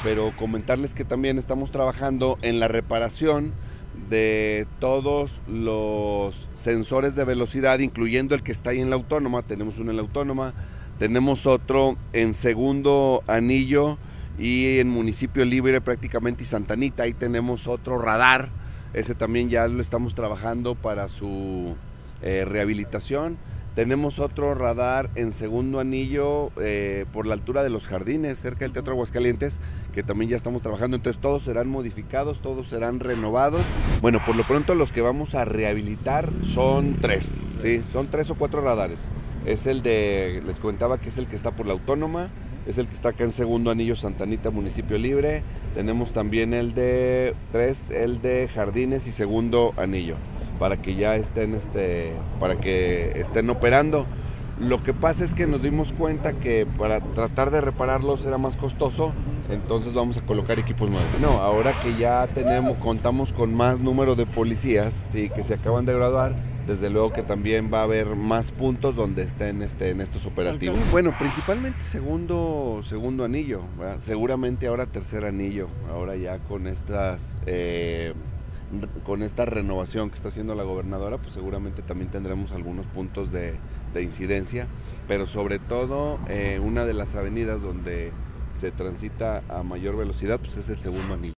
pero comentarles que también estamos trabajando en la reparación de todos los sensores de velocidad, incluyendo el que está ahí en la Autónoma. Tenemos uno en la Autónoma, tenemos otro en Segundo Anillo y en Municipio Libre prácticamente y Santa Anita. Ahí tenemos otro radar, ese también ya lo estamos trabajando para su rehabilitación. Tenemos otro radar en Segundo Anillo por la altura de los Jardines, cerca del Teatro Aguascalientes, que también ya estamos trabajando. Entonces todos serán modificados, todos serán renovados. Bueno, por lo pronto los que vamos a rehabilitar son tres, ¿sí? Son 3 o 4 radares. Es el de, les comentaba que es el que está por la Autónoma, es el que está acá en Segundo Anillo, Santa Anita, Municipio Libre. Tenemos también el de Jardines y Segundo Anillo, para que ya estén, para que estén operando. Lo que pasa es que nos dimos cuenta que para tratar de repararlos era más costoso, entonces vamos a colocar equipos nuevos. No, ahora que ya contamos con más número de policías, sí, que se acaban de graduar, desde luego que también va a haber más puntos donde estén en estos operativos. Bueno, principalmente segundo anillo, ¿verdad? Seguramente ahora tercer anillo, ahora ya con esta renovación que está haciendo la gobernadora, pues seguramente también tendremos algunos puntos de incidencia, pero sobre todo una de las avenidas donde se transita a mayor velocidad, pues es el Segundo Anillo.